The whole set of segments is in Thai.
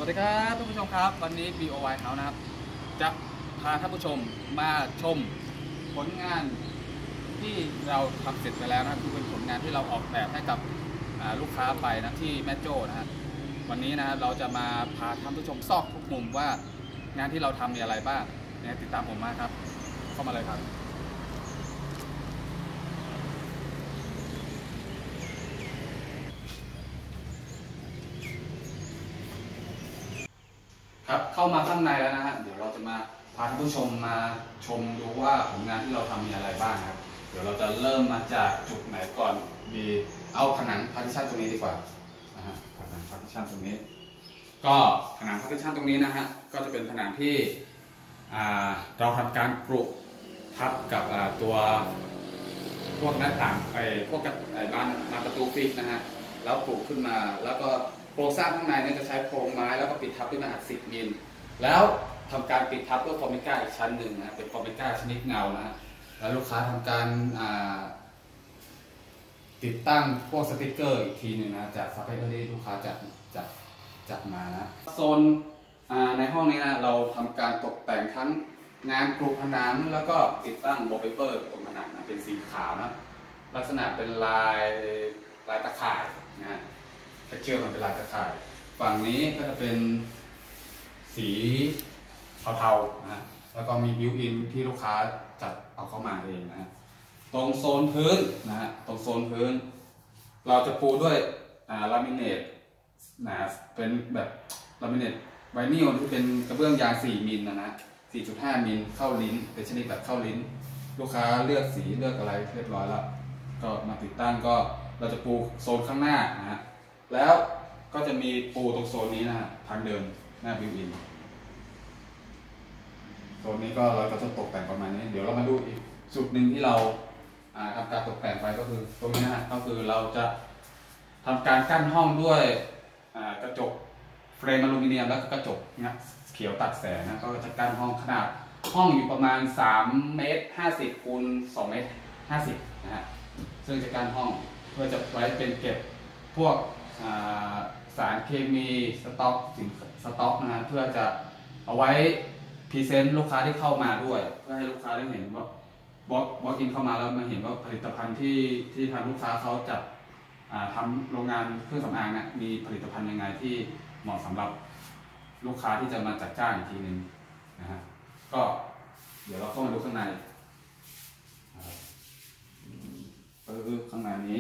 วัสดีครับท่านผู้ชมครับวันนี้ BOY เขานะครับจะพาท่านผู้ชมมาชมผลงานที่เราทำเสร็จไปแล้วนะครับคือเป็นผลงานที่เราออกแบบให้กับลูกค้าไปนะที่แม่โจ้นะครับวันนี้นะครับเราจะมาพาท่านผู้ชมซอกทุกมุมว่างานที่เราทำมีอะไรบ้างเนี่ยติดตามผมมาครับเข้ามาเลยครับครับเข้ามาข้างในแล้วนะฮะเดี๋ยวเราจะมาพาท่านผู้ชมมาชมดูว่าผลงานที่เราทำมีอะไรบ้างครับเดี๋ยวเราจะเริ่มมาจากจุดไหนก่อนดีเอาผนังพาร์ติชันตรงนี้ดีกว่านะฮะผนังพาร์ติชันตรงนี้ก็ผนังพาร์ติชันตรงนี้นะฮะก็จะเป็นผนังที่เราทำการกรุทับกับตัวพวกหน้าต่างพวกบานประตูฟิกนะฮะแล้วปลูกขึ้นมาแล้วก็โครงสร้างข้างในเนี่ยจะใช้โครงไม้แล้วก็ปิดทับด้วยไม้อัด10 มิลแล้วทำการปิดทับด้วยฟอร์มิก้าอีกชั้นหนึ่งนะเป็นฟอร์มิก้าชนิดเงานะแล้วลูกค้าทำการติดตั้งพวกสติกเกอร์อีกทีหนึ่งนะจากซัพพลายเออร์ที่ลูกค้าจัดมานะโซนในห้องนี้นะเราทำการตกแต่งทั้งงานกรุผนังแล้วก็ติดตั้งวอลเปเปอร์บนผนังนะเป็นสีขาวนะลักษณะเป็นลายตะข่ายนะเชื่อมันเป็นลายตะข่ายฝั่งนี้ก็จะเป็นสีเทาๆนะแล้วก็มีบิวอินที่ลูกค้าจัดเอาเข้ามาเองนะตรงโซนพื้นนะฮะตรงโซนพื้นเราจะปูด้วยลามิเนตนะเป็นแบบลามิเนตไวนิลที่เป็นกระเบื้องยาง4 มิลนะ 4.5 มิลเข้าลิ้นเป็นชนิดแบบเข้าลิ้นลูกค้าเลือกสีเลือกอะไรเรียบร้อยแล้วก็มาติดตั้งก็เราจะปูโซนข้างหน้านะฮะแล้วก็จะมีปูตรงโซนนี้นะฮะทางเดินหน้าบิวอินโซนนี้ก็เราจะตกแต่งประมาณนี้เดี๋ยวเรามาดูอีกจุดหนึ่งที่เราทำการตกแต่งไปก็คือตรงนี้นะก็คือเราจะทำการกั้นห้องด้วยกระจกเฟรมอลูมิเนียมแล้วก็กระจกนะเขียวตัดแสงนะก็จะกั้นห้องขนาดห้องอยู่ประมาณ3 เมตร 50 คูณ 2 เมตร 50นะฮะซึ่งจะกั้นห้องเพื่อจะไว้เป็นเก็บพวกสารเคมีสต็อกนะฮะเพื่อจะเอาไว้พรีเซนต์ลูกค้าที่เข้ามาด้วยเพื่อให้ลูกค้าได้เห็นว่าบล็อกอินเข้ามาแล้วมาเห็นว่าผลิตภัณฑ์ที่ทางลูกค้าเขาจัดทำโรงงานเครื่องสำอางเนี่ยมีผลิตภัณฑ์ยังไงที่เหมาะสำหรับลูกค้าที่จะมาจัดจ้างอีกทีนึงนะฮะก็เดี๋ยวเราเข้ามาดูข้างในก็คือข้างในนี้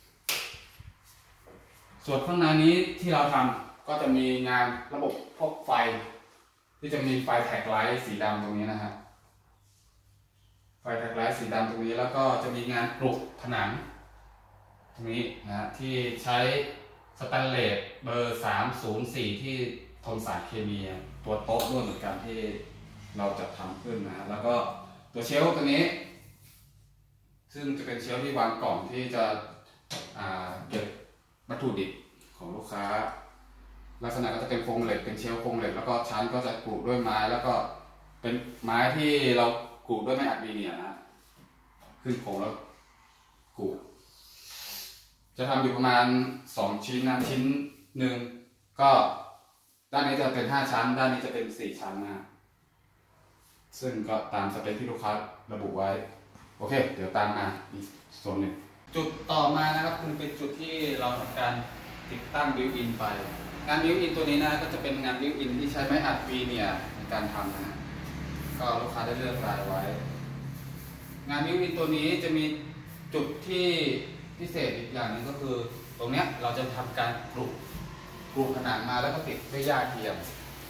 ส่วนข้างในนี้ที่เราทำก็จะมีงานระบบพวกไฟที่จะมีไฟแท็กไลท์สีดำตรงนี้นะฮะไฟแท็กไลท์สีดำตรงนี้แล้วก็จะมีงานกรุผนังตรงนี้นะฮะที่ใช้สแตนเลสเบอร์304ที่ทนสารเคมีตัวโต๊ะด้วยเหมือนกันที่เราจะทำขึ้นนะฮะแล้วก็ตัวเชลฟ์ตัวนี้ซึ่งจะเป็นเชลฟ์ที่วางกล่องที่จะเก็บวัตถุดิบของลูกค้าลักษณะก็จะเป็นโครงเหล็กเป็นเชลฟ์โครงเหล็กแล้วก็ชั้นก็จะกรูด้วยไม้แล้วก็เป็นไม้ที่เรากรูด้วยไม้อัดวีเนียร์นะขึ้นโครงแล้วกรูจะทำอยู่ประมาณ2 ชิ้นนะชิ้นหนึ่งก็ด้านนี้จะเป็น5 ชั้นด้านนี้จะเป็น4 ชั้นนะซึ่งก็ตามสเปคที่ลูกค้าระบุไว้โอเคเดี๋ยวตามมาอีกส่วนหนึ่งจุดต่อมานะครับคือเป็นจุดที่เราทำการติดตั้งบิวอินไปงานบิวอินตัวนี้นะก็จะเป็นงานบิวอินที่ใช้ไม้อัดวีเนียร์ในการทำนะก็ลูกค้าได้เลือกรายไว้งานบิวอินตัวนี้จะมีจุดที่พิเศษอีกอย่างนึงก็คือตรงนี้เราจะทำการกรุผนังมาแล้วก็ติดด้วยหญ้าเทียม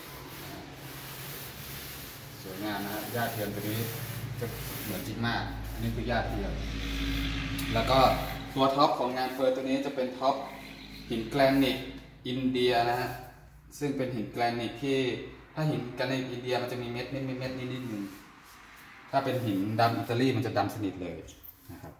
สวยงามนะหญ้าเทียมตัวนี้จะเหมือนจริงมากอันนี้คือหญ้าเทียมแล้วก็ตัวท็อปของงานเฟิร์สตัวนี้จะเป็นท็อปหินแกรนิตอินเดียนะฮะซึ่งเป็นหินแกรนิตที่ถ้าหินแกรนิตอินเดียมันจะมีเม็ดนิดนึงถ้าเป็นหินดำอิตาลีมันจะดำสนิทเลยนะครับ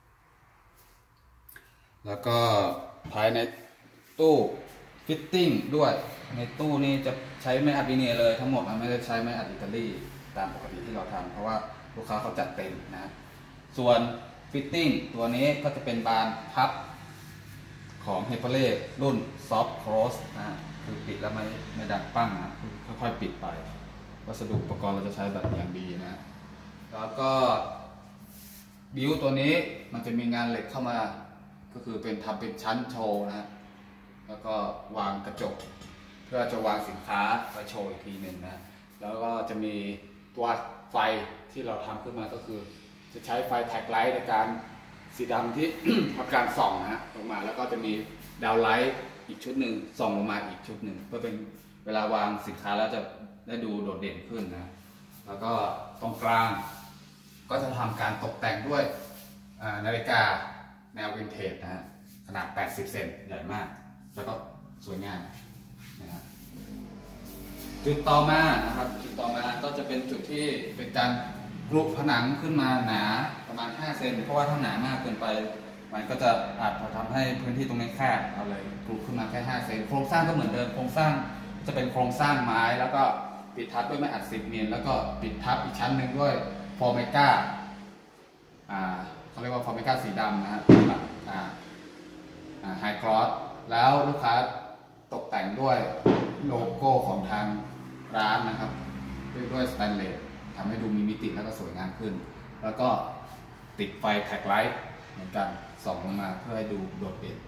แล้วก็ภายในตู้ฟิตติ้งด้วยในตู้นี้จะใช้ไม้อัดวีเนียร์เลยทั้งหมดไม่ได้ใช้ไม้อัดอิตาลีตามปกติที่เราทำเพราะว่าลูกค้าเขาจัดเต็มนะส่วนฟิตติ้งตัวนี้ก็จะเป็นบานพับของเฮเปเล่รุ่นซอฟต์ครอสนะคืคือปิดแล้วไม่ดังปั้งนะค่อยๆปิดไปวัสดุอุปกรณ์เราจะใช้แบบอย่างดีนะแล้วก็บิ้วตัวนี้มันจะมีงานเหล็กเข้ามาก็คือเป็นทำเป็นชั้นโชว์นะแล้วก็วางกระจกเพื่อจะวางสินค้าไปโชว์อีกทีหนึ่งนะแล้วก็จะมีตัวไฟที่เราทำขึ้นมาก็คือจะใช้ไฟแท็กไลท์ในการสีดำที่ ทำการส่องนะลงมาแล้วก็จะมีดาวไลท์อีกชุดหนึ่งส่องลงมาอีกชุดหนึ่งเพื่อเป็นเวลาวางสินค้าแล้วจะได้ดูโดดเด่นขึ้นนะแล้วก็ตรงกลางก็จะทำการตกแต่งด้วยนาฬิกาแนววินเทจนะฮะขนาด80 เซนใหญ่มากแล้วก็สวยงามนะครับจุดต่อมานะครับจุดต่อมาก็จะเป็นจุดที่เป็นการกรุผนังขึ้นมาหนาประมาณ5 เซนเพราะว่าถ้าหนามากเกินไปมันก็จะอาจทำให้พื้นที่ตรงนี้แคบเอาเลยกรุขึ้นมาแค่5 เซนโครงสร้างก็เหมือนเดิมโครงสร้างจะเป็นโครงสร้างไม้แล้วก็ปิดทับด้วยไม้อัด10 มิลแล้วก็ปิดทับอีกชั้นหนึ่งด้วยฟอร์เมก้าเขาเรียกว่าฟอร์เมก้าสีดำนะฮะไฮคลอสแล้วลูกค้าตกแต่งด้วยโลโก้ของทางร้านนะครับด้วยสแตนเลสทำให้ดูมีมิติแล้วก็สวยงามขึ้นแล้วก็ติดไฟแท็กไลท์เหมือนกันส่องลงมาเพื่อให้ดูโดดเด่น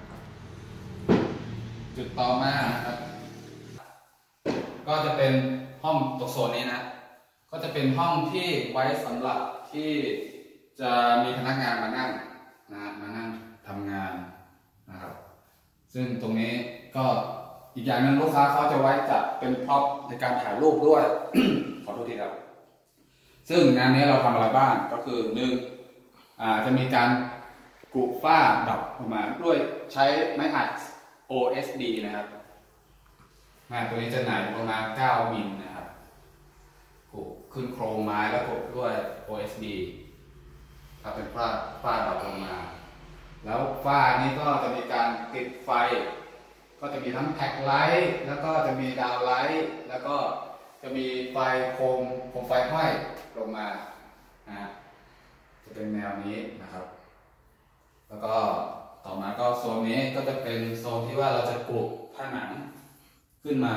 จุดต่อมานะครับก็จะเป็นห้องตรงโซนนี้นะก็จะเป็นห้องที่ไว้สำหรับที่จะมีพนักงานมานั่งทำงานนะครับซึ่งตรงนี้ก็อีกอย่างหนึ่งลูกค้าเขาจะไว้จัดเป็นพร็อพในการถ่ายรูปด้วย ขอโทษทีครับซึ่งงานนี้เราทำอะไรบ้างก็คือจะมีการกรุฝ้าดับออกมาด้วยใช้ไม้อัด OSD นะครับงานตัวนี้จะหนาประมาณ9 มิลนะครับกรุขึ้นโครงไม้แล้วกรุด้วย OSD ครับเป็นฝ้าดับลงมาแล้วฝ้านี้ก็จะมีการติดไฟก็จะมีทั้งแท็กไลท์แล้วก็จะมีดาวไลท์แล้วก็จะมีไฟโคมไฟห้อยลงมาจะเป็นแนวนี้นะครับแล้วก็ต่อมาก็โซนนี้ก็จะเป็นโซนที่ว่าเราจะปลูกผนังขึ้นมา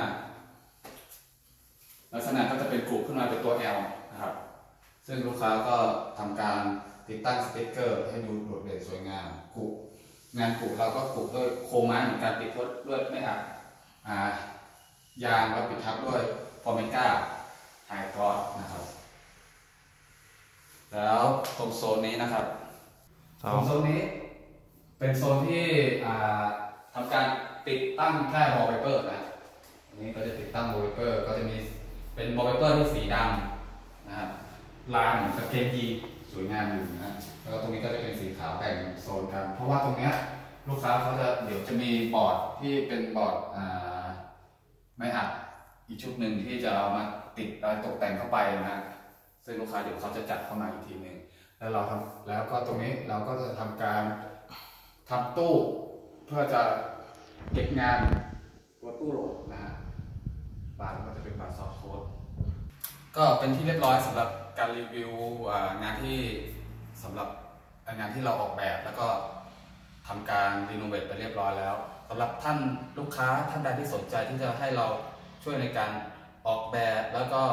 ลักษณะก็จะเป็นกรุขึ้นมาเป็นตัว L นะครับซึ่งลูกค้าก็ทำการติดตั้งสติ๊กเกอร์ให้ดูโดดเด่นสวยงามงานกรุเราก็กรุด้วยโครงไม้เหมือนกันติดด้วยไม่อัดยางแล้วปิดทับด้วยฟอร์เมก้าไฮคลอสนะครับแล้วตรงโซนนี้นะครับตรงโซนนี้เป็นโซนที่ทำการติดตั้งแค่วอลเปเปอร์นะอันนี้ก็จะติดตั้งวอลเปเปอร์ก็จะมีเป็นวอลเปเปอร์ที่สีดำนะครับลายเหมือนกับเกมยีสวยงามอยู่นะแล้วก็ตรงนี้ก็จะเป็นสีขาวแบ่งโซนกันเพราะว่าตรงนี้ลูกค้าเขาเดี๋ยวจะมีบอร์ดที่เป็นบอร์ดไม้อัดอีกชุดหนึ่งที่จะเอามาติดตกแต่งเข้าไปนะซึ่งลูกค้าเดี๋ยวเขาจะจัดเข้ามาอีกทีหนึ่งแล้วก็ตรงนี้เราก็จะทำการทำตู้เพื่อจะเก็บงานตัวตู้โหลดนะฮะบาร์ก็จะเป็นบาร์ซอฟต์โค้ดก็เป็นที่เรียบร้อยสำหรับการรีวิวงานที่สำหรับงานที่เราออกแบบแล้วก็ทำการรีโนเวทไปเรียบร้อยแล้วสำหรับท่านลูกค้าท่านใดที่สนใจที่จะให้เราช่วยในการออกแบบแล้วก็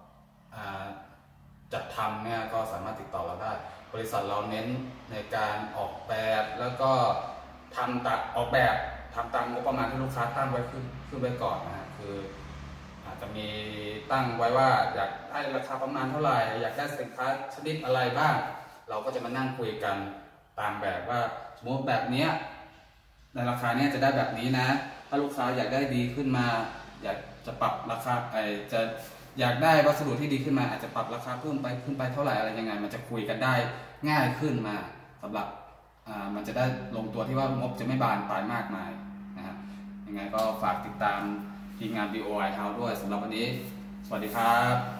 จัดทำเนี่ยก็สามารถติดต่อเราได้บริษัทเราเน้นในการออกแบบแล้วก็ออกแบบทำตามงบประมาณที่ลูกค้าตั้งไว้ขึ้นไว้ก่อนนะคืออาจจะมีตั้งไว้ว่าอยากได้ราคาประมาณเท่าไหร่อยากได้สินค้าชนิดอะไรบ้างเราก็จะมานั่งคุยกันตามแบบว่าสมมติแบบนี้ในราคาเนี้ยจะได้แบบนี้นะถ้าลูกค้าอยากได้ดีขึ้นมาอยากจะปรับราคาจะอยากได้วัสดุที่ดีขึ้นมาอาจจะปรับราคาขึ้นไปเท่าไหร่อะไรยังไงมันจะคุยกันได้ง่ายขึ้นมาสำหรับมันจะได้ลงตัวที่ว่างบจะไม่บานปลายมากมายนะครับยังไงก็ฝากติดตามทีมงาน BOI House ด้วยสำหรับวันนี้สวัสดีครับ